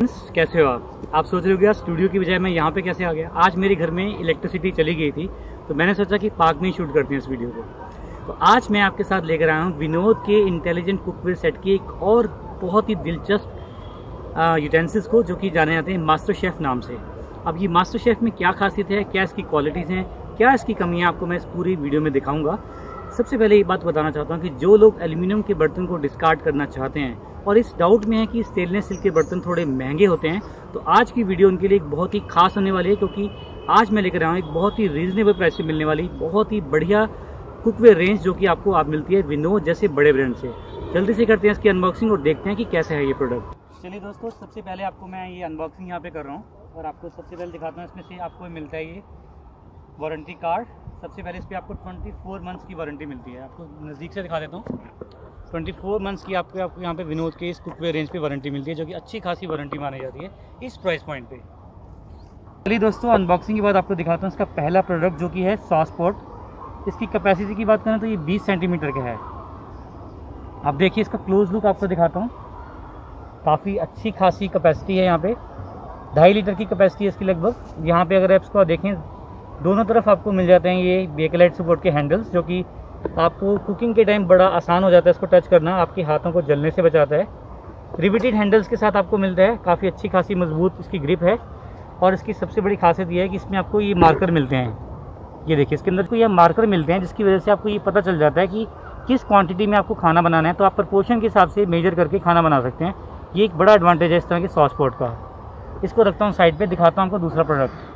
Friends, कैसे हो आप सोच रहे हो कि स्टूडियो की बजाय मैं यहाँ पे कैसे आ गया। आज मेरे घर में इलेक्ट्रिसिटी चली गई थी तो मैंने सोचा कि पार्क में ही शूट करते हैं इस वीडियो को। तो आज मैं आपके साथ लेकर आया हूँ विनोद के इंटेलिजेंट कुकवेयर सेट की एक और बहुत ही दिलचस्प यूटेंसिल्स को, जो कि जाने जाते हैं मास्टर शेफ नाम से। अब ये मास्टर शेफ में क्या खासियत है, क्या इसकी क्वालिटीज़ हैं, क्या इसकी कमियाँ, आपको मैं इस पूरी वीडियो में दिखाऊंगा। सबसे पहले ये बात बताना चाहता हूँ कि जो लोग एल्यूमिनियम के बर्तन को डिस्कार्ड करना चाहते हैं और इस डाउट में है कि स्टेनलेस स्टील के बर्तन थोड़े महंगे होते हैं, तो आज की वीडियो उनके लिए एक बहुत ही खास होने वाली है, क्योंकि आज मैं लेकर आया हूँ एक बहुत ही रीजनेबल प्राइस में मिलने वाली बहुत ही बढ़िया कुकवेयर रेंज, जो कि आपको आप मिलती है विनोद जैसे बड़े ब्रांड से। जल्दी से करते हैं इसकी अनबॉक्सिंग और देखते हैं कि कैसे है ये प्रोडक्ट। चलिए दोस्तों, सबसे पहले आपको मैं ये अनबॉक्सिंग यहाँ पे कर रहा हूँ और आपको सबसे पहले दिखाता हूँ। इसमें से आपको मिलता है ये वारंटी कार्ड। सबसे पहले इस पर आपको 24 मंथ्स की वारंटी मिलती है। आपको नज़दीक से दिखा देता हूँ। 24 मंथ्स की आपको यहाँ पे विनोद के इस कुकवेयर रेंज पे वारंटी मिलती है, जो कि अच्छी खासी वारंटी मानी जाती है इस प्राइस पॉइंट पे। चलिए दोस्तों, अनबॉक्सिंग के बाद आपको दिखाता हूँ इसका पहला प्रोडक्ट, जो कि है सॉस पॉट। इसकी कैपेसिटी की बात करें तो ये 20 सेंटीमीटर का है। आप देखिए इसका क्लोज लुक आपको दिखाता हूँ। काफ़ी अच्छी खासी कैपेसिटी है। यहाँ पे 2.5 लीटर की कैपेसिटी है इसकी लगभग। यहाँ पे अगर आप इसको देखें, दोनों तरफ आपको मिल जाते हैं ये बेकलाइट सपोर्ट के हैंडल्स, जो कि आपको कुकिंग के टाइम बड़ा आसान हो जाता है इसको टच करना, आपके हाथों को जलने से बचाता है। रिवेटेड हैंडल्स के साथ आपको मिलता है। काफ़ी अच्छी खासी मजबूत इसकी ग्रिप है। और इसकी सबसे बड़ी खासियत ये है कि इसमें आपको ये मार्कर मिलते हैं। ये देखिए, इसके अंदर को ये मार्कर मिलते हैं, जिसकी वजह से आपको ये पता चल जाता है कि किस क्वांटिटी में आपको खाना बनाना है, तो आप प्रपोर्शन के हिसाब से मेजर करके खाना बना सकते हैं। ये एक बड़ा एडवांटेज है इस तरह के सॉस पॉट का। इसको रखता हूँ साइड पे, दिखाता हूँ आपको दूसरा प्रोडक्ट।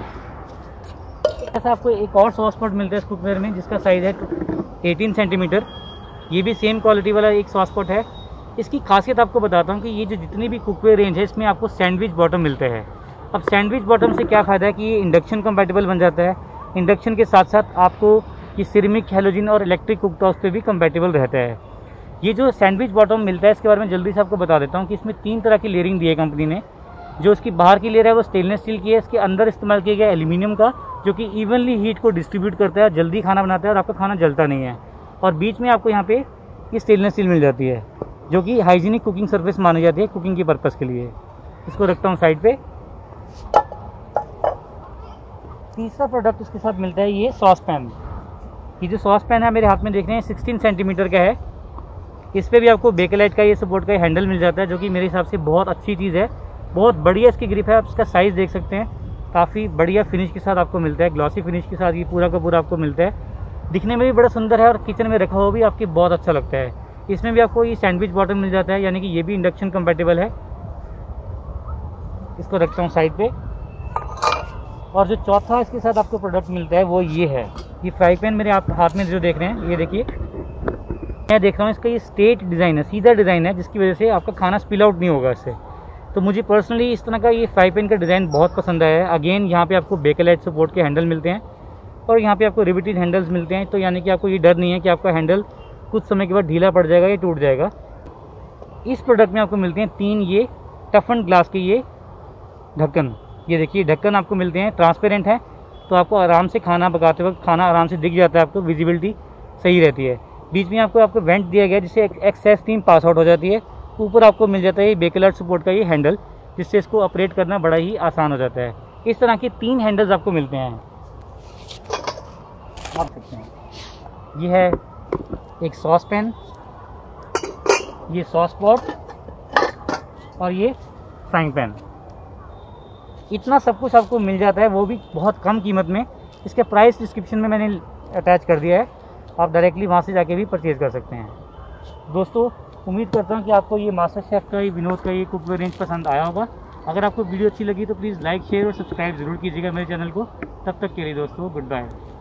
ऐसा आपको एक और सॉस पॉट मिलता है इस कुकवेयर में, जिसका साइज़ है 18 सेंटीमीटर। ये भी सेम क्वालिटी वाला एक सॉस पॉट है। इसकी खासियत आपको बताता हूँ कि ये जो जितनी भी कुकवेयर रेंज है, इसमें आपको सैंडविच बॉटम मिलता है। अब सैंडविच बॉटम से क्या फ़ायदा है कि ये इंडक्शन कंपैटिबल बन जाता है। इंडक्शन के साथ साथ आपको ये सिरेमिक, हैलोजन और इलेक्ट्रिक कुकटॉप्स पे भी कंपैटिबल रहता है। ये जो सैंडविच बॉटम मिलता है, इसके बारे में जल्दी से आपको बता देता हूँ कि इसमें 3 तरह की लेयरिंग दी है कंपनी ने। जो इसकी बाहर की लेयर है वो स्टेनलेस स्टील की है। इसके अंदर इस्तेमाल किया गया एल्यूमिनियम का, जो कि इवनली हीट को डिस्ट्रीब्यूट करता है, जल्दी खाना बनाता है और आपका खाना जलता नहीं है। और बीच में आपको यहाँ पे ये स्टेनलेस स्टील मिल जाती है, जो कि हाइजीनिक कुकिंग सर्फेस मानी जाती है कुकिंग के पर्पज़ के लिए। इसको रखता हूँ साइड पे। तीसरा प्रोडक्ट इसके साथ मिलता है ये सॉस पैन। ये जो सॉस पैन है मेरे हाथ में देख रहे हैं, 16 सेंटीमीटर का है। इस पर भी आपको बेकलाइट का ये सपोर्ट का हैंडल मिल जाता है, जो कि मेरे हिसाब से बहुत अच्छी चीज़ है। बहुत बढ़िया इसकी ग्रिप है। आप इसका साइज़ देख सकते हैं, काफ़ी बढ़िया फिनिश के साथ आपको मिलता है। ग्लॉसी फिनिश के साथ ये पूरा का पूरा आपको मिलता है। दिखने में भी बड़ा सुंदर है और किचन में रखा हुआ भी आपके बहुत अच्छा लगता है। इसमें भी आपको ये सैंडविच बॉटम मिल जाता है, यानी कि ये भी इंडक्शन कंपैटिबल है। इसको रखता हूँ साइड पे। और जो चौथा इसके साथ आपको प्रोडक्ट मिलता है वो ये है। ये फ्राई पैन मेरे आप हाथ में जो देख रहे हैं, ये देखिए, मैं देख रहा हूँ इसका ये स्ट्रेट डिज़ाइन है, सीधा डिज़ाइन है, जिसकी वजह से आपका खाना स्पिल आउट नहीं होगा इससे। तो मुझे पर्सनली इस तरह का ये फ्राई पैन का डिज़ाइन बहुत पसंद आया है। अगेन यहाँ पे आपको बेकलाइट सपोर्ट के हैंडल मिलते हैं और यहाँ पे आपको रिवेटेड हैंडल्स मिलते हैं, तो यानी कि आपको ये डर नहीं है कि आपका हैंडल कुछ समय के बाद ढीला पड़ जाएगा या टूट जाएगा। इस प्रोडक्ट में आपको मिलते हैं 3 ये टफन ग्लास के ये ढक्कन। ये देखिए, ढक्कन आपको मिलते हैं, ट्रांसपेरेंट है, तो आपको आराम से खाना पकाते वक्त खाना आराम से दिख जाता है, आपको विजिबिलिटी सही रहती है। बीच में आपको वेंट दिया गया, जिससे एक्सेस स्टीम पास आउट हो जाती है। ऊपर आपको मिल जाता है ये बेकलाइट सपोर्ट का ये हैंडल, जिससे इसको ऑपरेट करना बड़ा ही आसान हो जाता है। इस तरह के 3 हैंडल्स आपको मिलते हैं। आप सकते हैं, ये है एक सॉस पैन, ये सॉस पॉट और ये फ्राइंग पैन। इतना सब कुछ आपको मिल जाता है, वो भी बहुत कम कीमत में। इसके प्राइस डिस्क्रिप्शन में मैंने अटैच कर दिया है, आप डायरेक्टली वहाँ से जाके भी परचेज़ कर सकते हैं। दोस्तों, उम्मीद करता हूँ कि आपको ये मास्टर शेफ का, ये विनोद का ये कुकवेयर रेंज पसंद आया होगा। अगर आपको वीडियो अच्छी लगी तो प्लीज़ लाइक, शेयर और सब्सक्राइब ज़रूर कीजिएगा मेरे चैनल को। तब तक के लिए दोस्तों, गुड बाय।